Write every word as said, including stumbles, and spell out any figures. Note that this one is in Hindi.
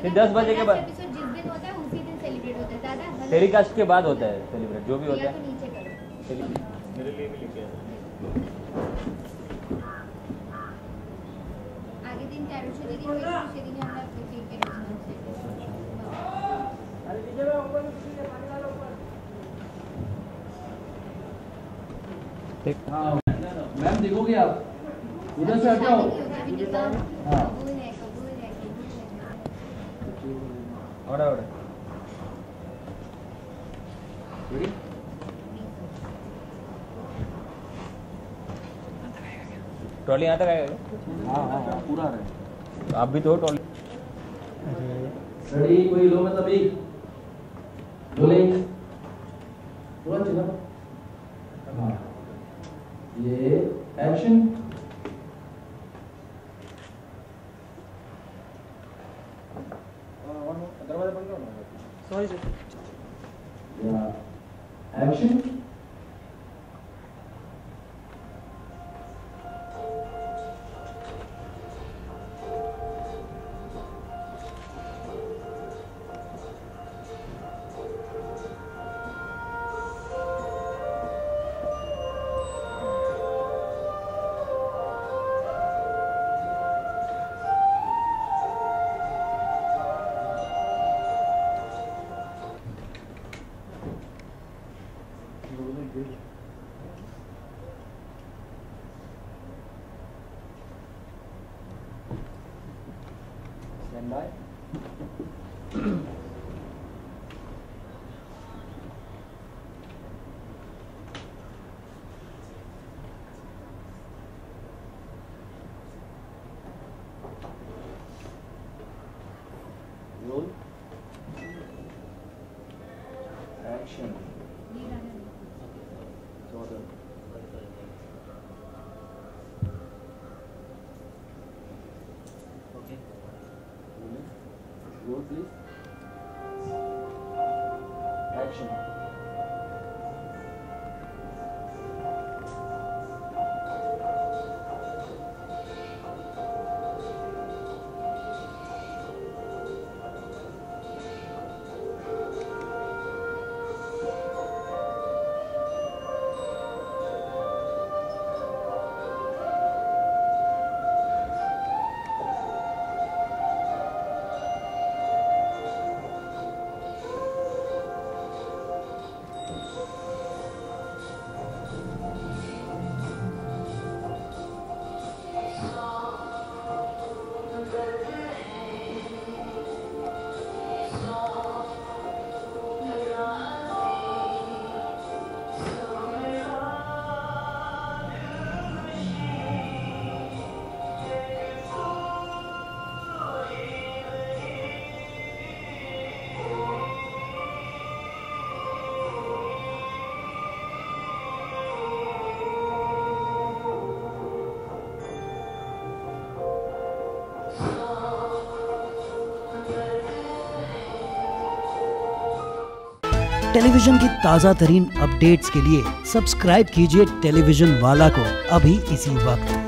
फिर दस बजे के बाद जिस दिन होता है उसी दिन सेलिब्रेट होता है दादा। टेलीकास्ट के बाद होता है सेलिब्रेट, जो भी होता है। तो नीचे करो, मेरे लिए भी लिखे आगे दिन तेरह दिन होगा, उसी दिन हम अपने केक के रिचुअल से। अरे डीजे में ऊपर पानी डालो ऊपर। ठीक। हाँ मैम देखोगे आप उधर से हटो। हाँ ऑर्डर ऑर्डर ट्रॉली यहाँ तक आएगा। हाँ हाँ हाँ पूरा रहे। तो आप भी तो ट्रॉली रेडी कोई लो मतलब एक रोलिंग पूरा चला। हाँ ये एक्शन। दरवाजा बंद करो ना। Sorry sir. या action. Stand by. Roll. Action. Jordan. Okay. Roll please. Action. Television की ताज़ा तरीन अपडेट्स के लिए सब्सक्राइब कीजिए टेलीविजन वाला को अभी इसी वक्त।